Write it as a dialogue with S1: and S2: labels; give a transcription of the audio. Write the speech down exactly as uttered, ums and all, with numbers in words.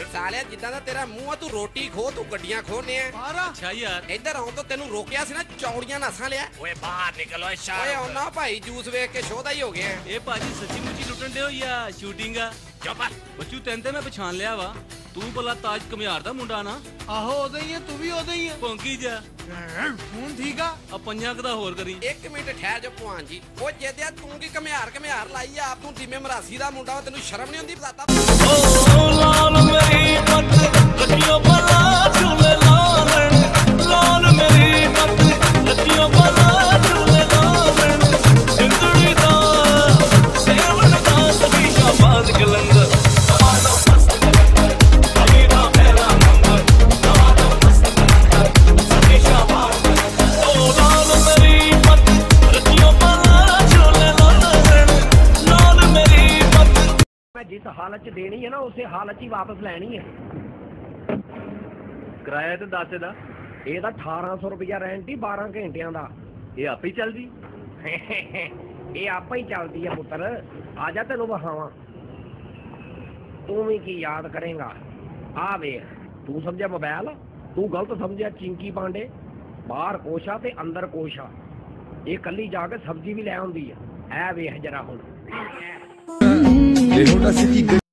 S1: सालिया जिदा दा तेरा मुंह तू रोटी खो तू गड्डियां खोने
S2: अच्छा यार
S1: इधर आउं तो तेनू रोकिया सी ना चौड़ियां नसां लिया ओए बाहर निकलो ओए ओना भाई जूस वेख के शोधा ही हो गया
S2: ए भाजी सच्ची मुच्ची लुटन दे हो या शूटिंग आ
S1: चुप
S2: बच्चू तेन ते मैं पछान लिया वा तू भला ताज कमियार दा मुंडा ना
S3: आहो ओदा ही है तू भी ओदा ही है
S2: भौंकी जा
S3: ਹੁਣ ਠੀਕ ਆ
S2: ਆ ਪੰਜਾਂ ਕਦਾ ਹੋਰ ਕਰੀ
S1: एक मिनट ठहर जा भगवान जी ओ जेदिया तू की कमियार कमियार लाई आ आप तू जिम्मे मरासी दा मुंडा तेनू शर्म नहीं हुंदी बताता
S4: ओ लाल मेरी मत लगियो भला झूले लालन लाल मेरी मत लगियो भला झूले लालन जिंदड़ी दा सेवन दा सभी शाबाद कलंदर
S5: जिस हालत च देनी है ना उस हालत च वापस लैनी है
S2: किराया ते दस दा
S5: ये अठारह सौ रुपया रेंट ही बारह घंटिया का
S2: ये आप ही चल दी
S5: ये आप ही चलती है पुत्र आजा तेन बहावा तू भी की याद करेगा आ वेख तू समझा मोबाइल तू गलत समझा चिंकी पांडे बाहर कोशा ते अंदर कोशा ये कली जाके सब्जी भी लै आउंदी है ऐ वेख जरा हुण